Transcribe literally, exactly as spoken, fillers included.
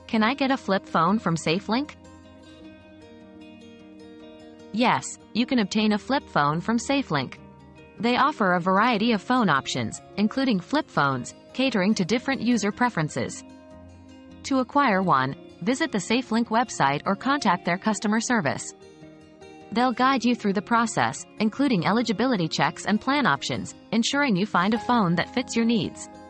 Can I get a flip phone from SafeLink? Yes, you can obtain a flip phone from SafeLink. They offer a variety of phone options, including flip phones, catering to different user preferences. To acquire one, visit the SafeLink website or contact their customer service. They'll guide you through the process, including eligibility checks and plan options, ensuring you find a phone that fits your needs.